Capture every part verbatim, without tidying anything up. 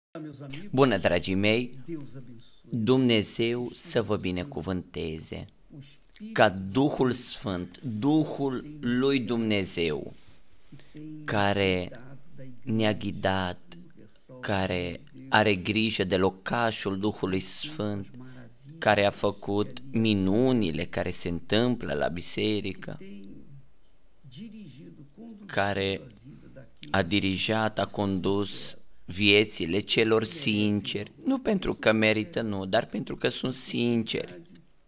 Bună, dragii mei, Dumnezeu să vă binecuvânteze, ca Duhul Sfânt, Duhul lui Dumnezeu, care ne-a ghidat, care are grijă de locașul Duhului Sfânt, care a făcut minunile care se întâmplă la biserică, care a dirijat, a condus viețile celor sinceri, nu pentru că merită, nu, dar pentru că sunt sinceri.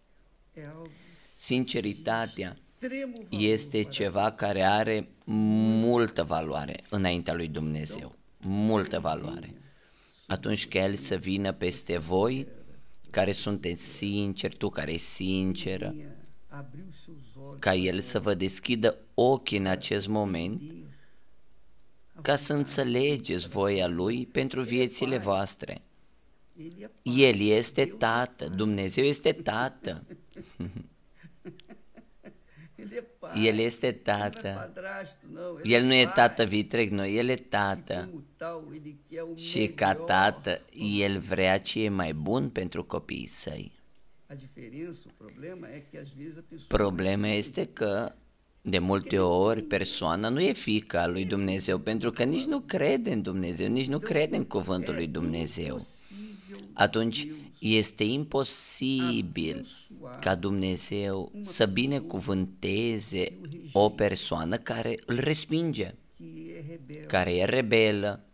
Sinceritatea este ceva care are multă valoare înaintea lui Dumnezeu, multă valoare. Atunci că El să vină peste voi, care sunteți sinceri, tu care ești sinceră, ca El să vă deschidă ochii în acest moment, ca să înțelegeți voia Lui pentru viețile voastre. El este Tată, Dumnezeu este Tată. El este Tată. El nu e Tată vitreg, nu, El e Tată. Și ca Tată, El vrea ce e mai bun pentru copiii Săi. Problema este că de multe ori persoana nu e fiica lui Dumnezeu, pentru că nici nu crede în Dumnezeu, nici nu crede în cuvântul lui Dumnezeu. Atunci este imposibil ca Dumnezeu să binecuvânteze o persoană care îl respinge, care e rebelă,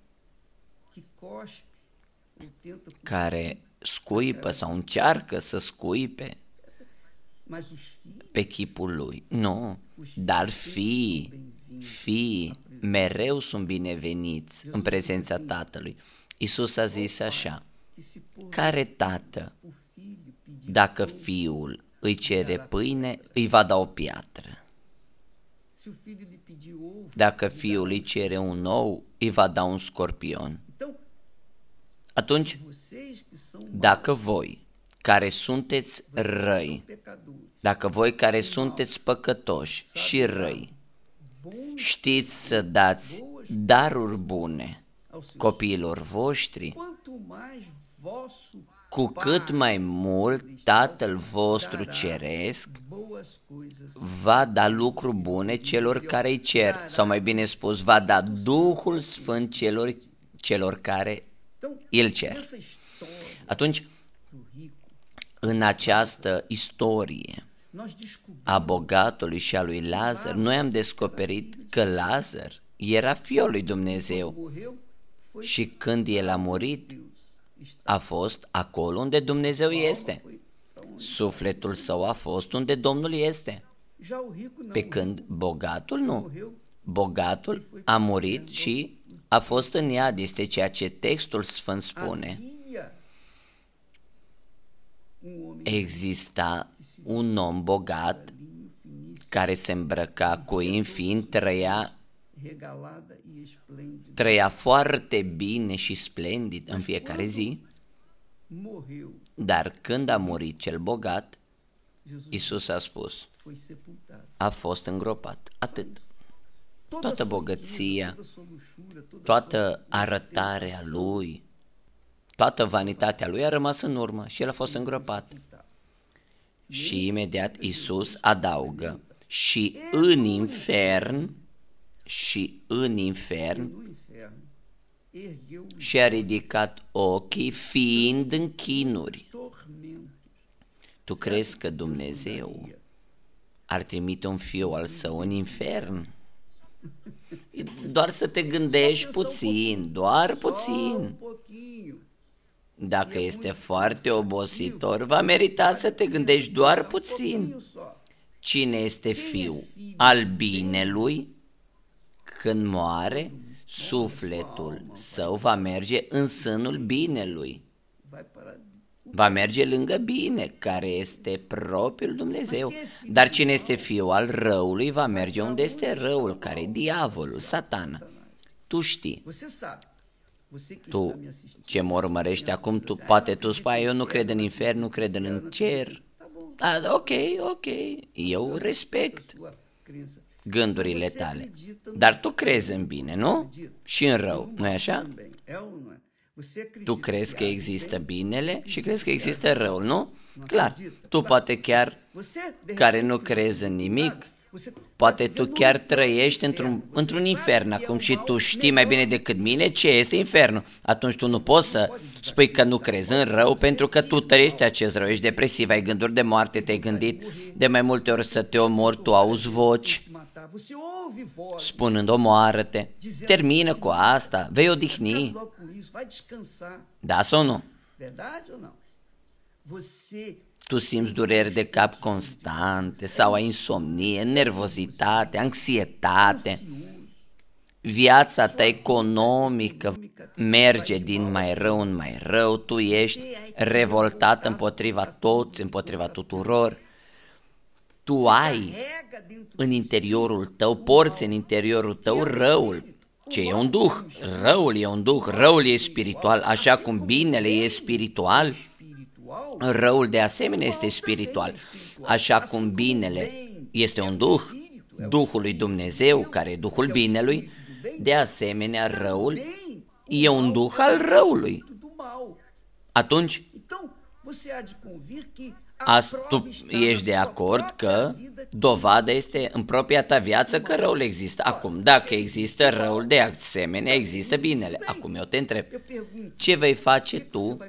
care scuipă sau încearcă să scuipe pe chipul lui. Nu, dar fiii, fiii mereu sunt bineveniți în prezența Tatălui. Iisus a zis așa: care tată, dacă fiul îi cere pâine, îi va da o piatră? Dacă fiul îi cere un ou, îi va da un scorpion? Atunci, dacă voi, care sunteți răi, dacă voi care sunteți păcătoși și răi, știți să dați daruri bune copiilor voștri, cu cât mai mult Tatăl vostru ceresc va da lucruri bune celor care îi cer, sau mai bine spus, va da Duhul Sfânt celor, celor care îl cer. Atunci, în această istorie a bogatului și a lui Lazar, noi am descoperit că Lazar era fiul lui Dumnezeu și când el a murit, a fost acolo unde Dumnezeu este. Sufletul său a fost unde Domnul este. Pe când bogatul nu. Bogatul a murit și a fost în iad, este ceea ce textul Sfânt spune. Exista un om bogat care se îmbrăca cu infin, trăia, trăia foarte bine și splendid în fiecare zi, dar când a murit cel bogat, Iisus a spus: a fost îngropat. Atât. Toată bogăția, toată arătarea lui, toată vanitatea lui a rămas în urmă și el a fost îngropat. Și imediat Iisus adaugă: și în infern, și în infern, și-a ridicat ochii fiind în chinuri. Tu crezi că Dumnezeu ar trimite un fiu al său în infern? Doar să te gândești puțin, doar puțin. Dacă este foarte obositor, va merita să te gândești doar puțin. Cine este fiu al binelui? Când moare, sufletul său va merge în sânul binelui. Va merge lângă bine, care este propriul Dumnezeu. Dar cine este fiul al răului va merge unde este răul, care e diavolul, Satana. Tu știi. Tu ce mă urmărești acum, tu, poate tu spui: eu nu cred în infern, nu cred în cer. A, ok, ok, eu respect gândurile tale. Dar tu crezi în bine, nu? Și în rău, nu-i așa? Tu crezi că există binele și crezi că există răul, nu? Clar, tu poate chiar care nu crezi în nimic, poate tu chiar trăiești într-un, într-un infern acum și tu știi mai bine decât mine ce este infernul. Atunci tu nu poți să spui că nu crezi în rău pentru că tu trăiești acest rău, ești depresiv, ai gânduri de moarte, te-ai gândit de mai multe ori să te omori, tu auzi voci spunând omoară-te. Termină cu asta, vei odihni. Da sau nu? Tu simți dureri de cap constante sau ai insomnie, nervozitate, anxietate. Viața ta economică merge din mai rău în mai rău, tu ești revoltat împotriva toți, împotriva tuturor. Tu ai în interiorul tău, porți în interiorul tău răul, ce e un duh. Răul e un duh, răul e spiritual, așa cum binele e spiritual. Răul de asemenea este spiritual, așa cum binele este un duh, Duhul lui Dumnezeu, care e Duhul binelui, de asemenea răul e un duh al răului. Atunci, As, tu ești de acord că dovada este în propria ta viață că răul există. Acum, dacă există răul, de asemenea există binele. Acum eu te întreb, ce vei face tu?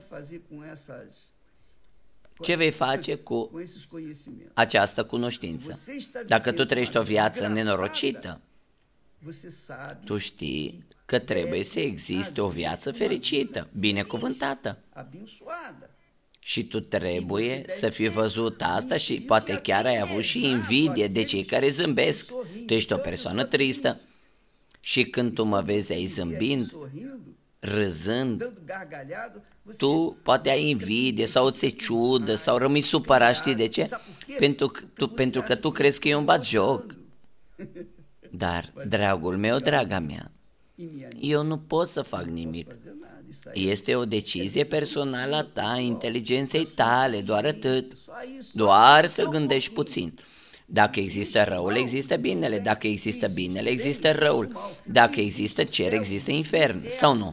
Ce vei face cu această cunoștință? Dacă tu trăiești o viață nenorocită, tu știi că trebuie să existe o viață fericită, binecuvântată. Și tu trebuie să fii văzut asta și poate chiar ai avut și invidie de cei care zâmbesc. Tu ești o persoană tristă și când tu mă vezi aici zâmbind, râzând, tu poate ai invidie sau ți-e ciudă sau rămâi supărat, știi de ce? Pentru că, tu, pentru că tu crezi că e un batjoc. Dar, dragul meu, draga mea, eu nu pot să fac nimic. Este o decizie personală a ta, a inteligenței tale, doar atât. Doar să gândești puțin. Dacă există răul, există binele. Dacă există binele, există răul. Dacă există cer, există infern. Sau nu?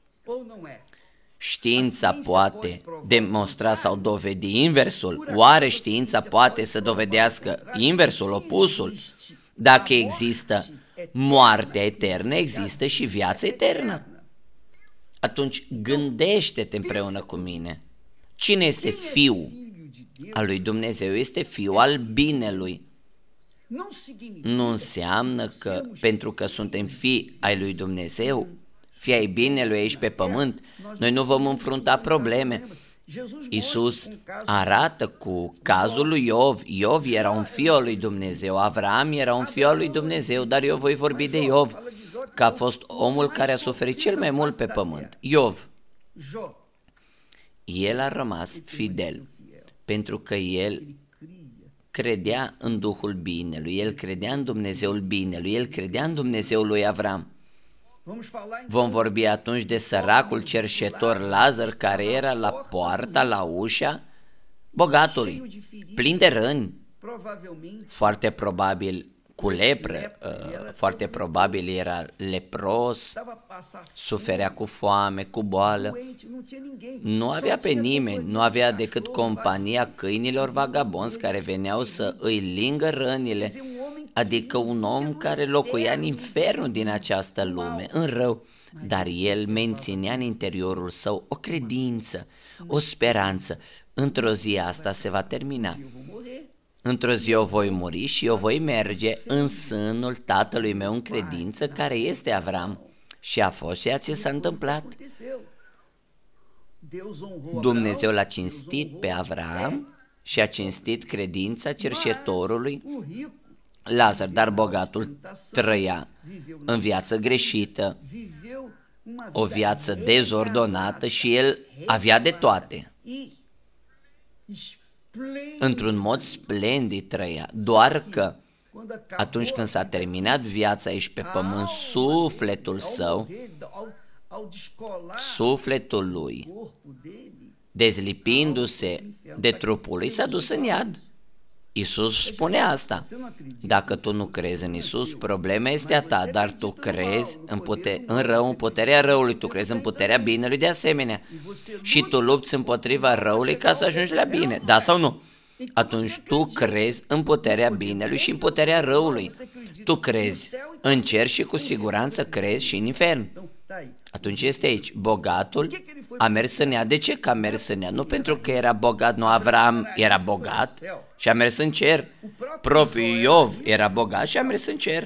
Știința poate demonstra sau dovedi inversul. Oare știința poate să dovedească inversul, opusul? Dacă există moartea eternă, există și viața eternă. Atunci gândește-te împreună cu mine. Cine este Fiul al lui Dumnezeu? Este Fiul al binelui. Nu înseamnă că pentru că suntem fii ai lui Dumnezeu, fii ai binelui aici pe pământ, noi nu vom înfrunta probleme. Iisus arată cu cazul lui Iov. Iov era un fiu al lui Dumnezeu, Avram era un fiu al lui Dumnezeu, dar eu voi vorbi de Iov, că a fost omul care a suferit cel mai mult pe pământ. Iov. El a rămas fidel, pentru că el credea în Duhul binelui, el credea în Dumnezeul binelui, el credea în Dumnezeul lui Avram. Vom vorbi atunci de săracul cerșetor Lazar, care era la poarta, la ușa bogatului, plin de răni, foarte probabil cu lepră, foarte probabil era lepros, suferea cu foame, cu boală, nu avea pe nimeni, nu avea decât compania câinilor vagabonzi care veneau să îi lingă rănile, adică un om care locuia în infernul din această lume, în rău, dar el menținea în interiorul său o credință, o speranță. Într-o zi asta se va termina. Într-o zi eu voi muri și eu voi merge în sânul tatălui meu în credință, care este Avram. Și a fost ceea ce s-a întâmplat. Dumnezeu l-a cinstit pe Avram și a cinstit credința cerșetorului Lazar, dar bogatul trăia în viață greșită, o viață dezordonată și el avea de toate. Într-un mod splendid trăia, doar că atunci când s-a terminat viața aici pe pământ, sufletul său, sufletul lui, dezlipindu-se de trupul lui, s-a dus în iad. Iisus spune asta. Dacă tu nu crezi în Iisus, problema este a ta, dar tu crezi în, pute- în rău, în puterea răului, tu crezi în puterea binelui de asemenea. Și tu lupți împotriva răului ca să ajungi la bine, da sau nu? Atunci tu crezi în puterea binelui și în puterea răului. Tu crezi în cer și cu siguranță crezi și în infern. Atunci este aici, bogatul a mers în ea. De ce că a mers în ea? Nu pentru că era bogat, nu, Avram era bogat și a mers în cer. Propriul Iov era bogat și a mers în cer.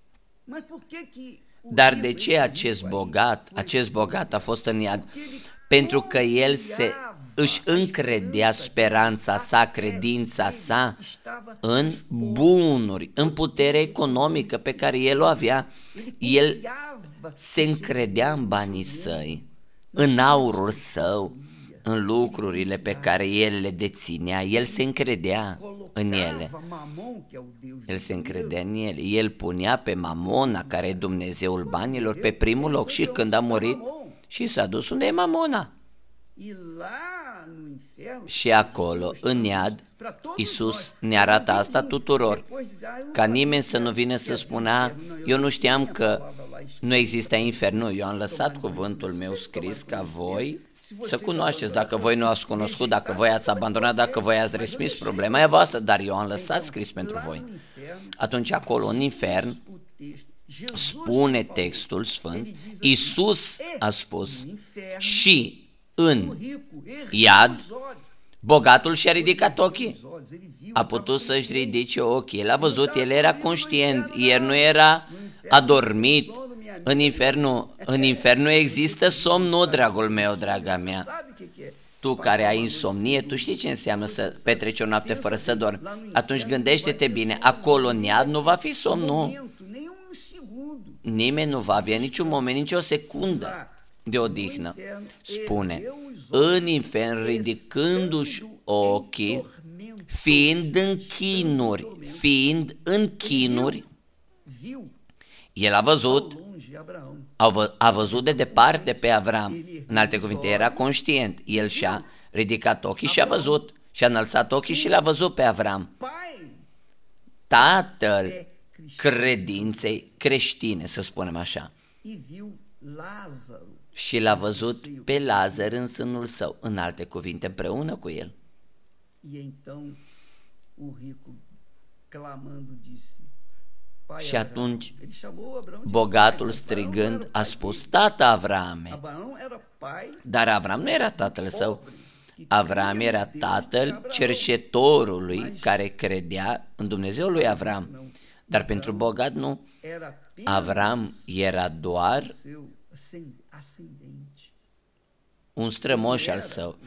Dar de ce acest bogat, acest bogat a fost în iad? Pentru că el se își încredea speranța sa, credința sa în bunuri, în puterea economică pe care el o avea. El se încredea în banii săi, în aurul său, în lucrurile pe care el le deținea. El se încredea în ele. El se încredea în ele. El punea pe Mamona, care e Dumnezeul banilor, pe primul loc și când a murit și s-a dus unde e Mamona. Și acolo, în iad, Iisus ne arată asta tuturor, ca nimeni să nu vină să spună, eu nu știam că nu există infern. Eu am lăsat cuvântul meu scris ca voi să cunoașteți. Dacă voi nu ați cunoscut, dacă voi ați abandonat, dacă voi ați respins, problema e voastră, dar eu am lăsat scris pentru voi. Atunci acolo, în infern, spune textul sfânt, Iisus a spus, și în iad, bogatul și-a ridicat ochii. A putut să-și ridice ochii. El a văzut, el era conștient, el nu era adormit. În infern, în infern există somn, nu, dragul meu, draga mea. Tu care ai insomnie, tu știi ce înseamnă să petreci o noapte fără să dormi. Atunci gândește-te bine, acolo în iad nu va fi somn, nu. Nimeni nu va avea niciun moment, nicio secundă de odihnă. Spune, în infern, ridicându-și ochii, fiind în chinuri, fiind în chinuri, el a văzut, a văzut de departe pe Avram. În alte cuvinte, era conștient. El și-a ridicat ochii și a văzut, și-a înălțat ochii și l-a văzut pe Avram. Tatăl credinței creștine, să spunem așa. Și l-a văzut pe Lazar în sânul său, în alte cuvinte, împreună cu el. Și atunci, bogatul strigând a spus, tată Avrame. Dar Avram nu era tatăl său. Avram era tatăl cerșetorului care credea în Dumnezeul lui Avram. Dar pentru bogat nu. Avram era doar un strămoș al său.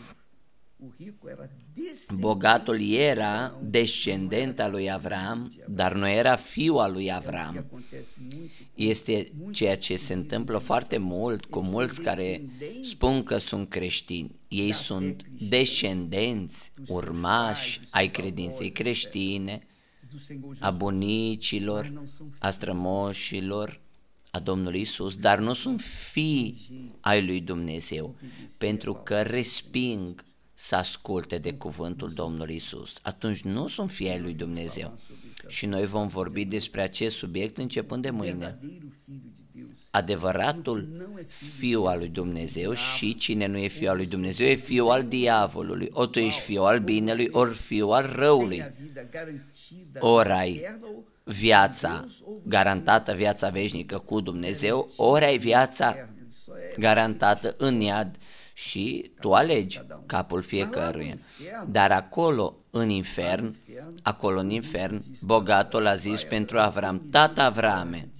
Bogatul era descendent al lui Avram, dar nu era fiu al lui Avram. Este ceea ce se întâmplă foarte mult cu mulți care spun că sunt creștini. Ei sunt descendenți, urmași ai credinței creștine, a bunicilor, a strămoșilor, a Domnului Iisus, dar nu sunt fii ai lui Dumnezeu, pentru că resping să asculte de cuvântul Domnului Iisus. Atunci nu sunt fii ai lui Dumnezeu. Și noi vom vorbi despre acest subiect începând de mâine. Adevăratul fiu al lui Dumnezeu și cine nu e fiu al lui Dumnezeu e fiu al diavolului. Ori tu ești fiu al binelui, ori fiu al răului. Ori ai viața garantată, viața veșnică cu Dumnezeu, ori ai viața garantată în iad și tu alegi capul fiecăruia. Dar acolo în infern, acolo în infern, bogatul a zis pentru Avram, tată Avrame,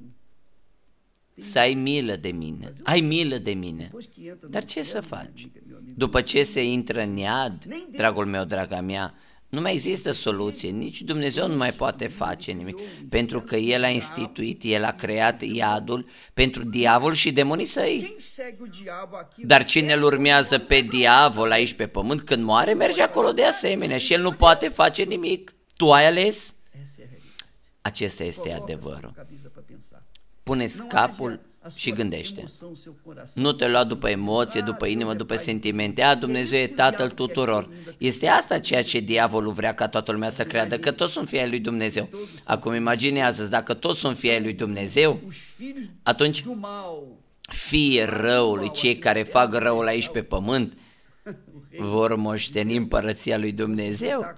să ai milă de mine, ai milă de mine. Dar ce să faci? După ce se intră în iad, dragul meu, draga mea, nu mai există soluție, nici Dumnezeu nu mai poate face nimic, pentru că El a instituit, El a creat iadul pentru diavol și demonii săi. Dar cine îl urmează pe diavol aici pe pământ, când moare, merge acolo de asemenea și el nu poate face nimic. Tu ai ales? Acesta este adevărul. Puneți capul și gândește. Nu te lua după emoție, după inimă, după sentimente. A, Dumnezeu e Tatăl tuturor. Este asta ceea ce diavolul vrea ca toată lumea să creadă, că toți sunt fii ai lui Dumnezeu. Acum imaginează-ți, dacă toți sunt fii ai lui Dumnezeu, atunci fiii răului, cei care fac răul aici pe pământ, vor moșteni împărăția lui Dumnezeu.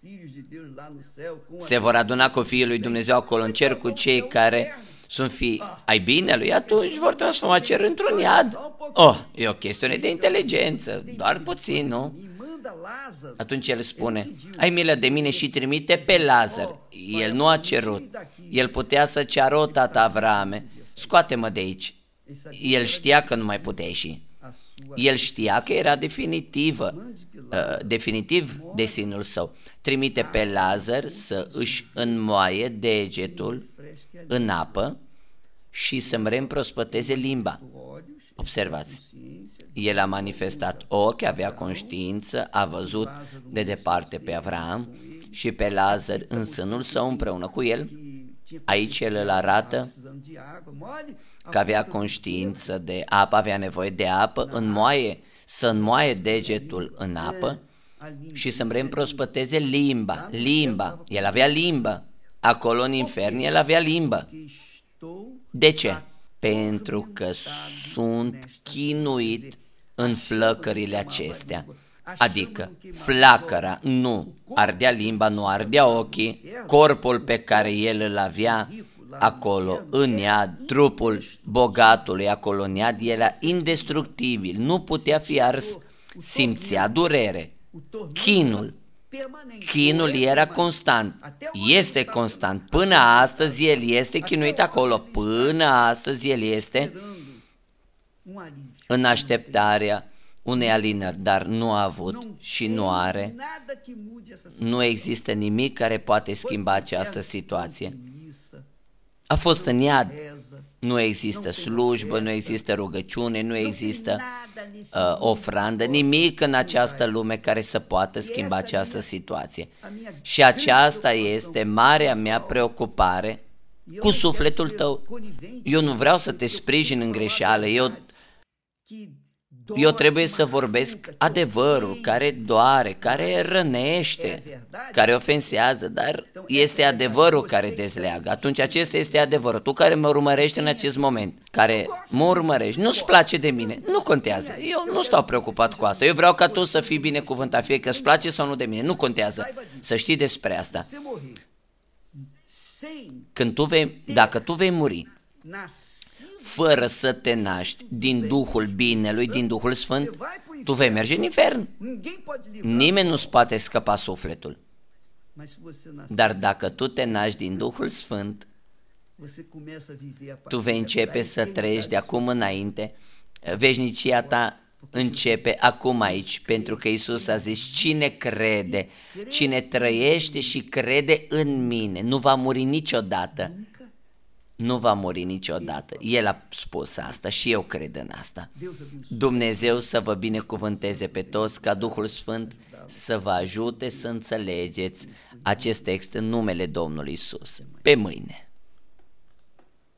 Se vor aduna cu fiii lui Dumnezeu acolo în cer, cu cei care sunt fii ai binelui, atunci vor transforma cer într-un iad. Oh, e o chestiune de inteligență, doar puțin, nu? Atunci el spune, ai milă de mine și trimite pe Lazar. El nu a cerut. El putea să ceară, o tată Avrame, scoate-mă de aici. El știa că nu mai putea ieși. El știa că era definitivă, uh, definitiv destinul său. Trimite pe Lazar să își înmoaie degetul în apă și să-mi reîmprospăteze limba. Observați, el a manifestat ochi, avea conștiință, a văzut de departe pe Avram și pe Lazar în sânul său împreună cu el. Aici el îl arată că avea conștiință de apă, avea nevoie de apă, înmoaie, să înmoaie degetul în apă și să-mi reîmprospăteze limba, limba, el avea limba, acolo în infern el avea limba. De ce? Pentru că sunt chinuit în flăcările acestea, adică flacăra nu ardea limba, nu ardea ochii, corpul pe care el îl avea acolo în iad, trupul bogatului acolo în iad, era indestructibil, nu putea fi ars, simțea durere, chinul, chinul era constant, este constant, până astăzi el este chinuit acolo, până astăzi el este în așteptarea unei alinări, dar nu a avut și nu are, nu există nimic care poate schimba această situație. A fost în iad, nu există slujbă, nu există rugăciune, nu există uh, ofrandă, nimic în această lume care să poată schimba această situație. Și aceasta este marea mea preocupare cu sufletul tău. Eu nu vreau să te sprijin în greșeală, eu Eu trebuie să vorbesc adevărul care doare, care rănește, care ofensează, dar este adevărul care dezleagă. Atunci acesta este adevărul. Tu care mă urmărești în acest moment, care mă urmărești, nu-ți place de mine, nu contează. Eu nu stau preocupat cu asta. Eu vreau ca tu să fii binecuvântat, fie că îți place sau nu de mine, nu contează. Să știi despre asta. Când tu vei, dacă tu vei muri fără să te naști din Duhul binelui, din Duhul Sfânt, tu vei merge în infern. Nimeni nu-ți poate scăpa sufletul. Dar dacă tu te naști din Duhul Sfânt, tu vei începe să trăiești de acum înainte, veșnicia ta începe acum aici, pentru că Iisus a zis, cine crede, cine trăiește și crede în mine, nu va muri niciodată. Nu va muri niciodată. El a spus asta și eu cred în asta. Dumnezeu să vă binecuvânteze pe toți, ca Duhul Sfânt să vă ajute să înțelegeți acest text în numele Domnului Iisus. Pe mâine!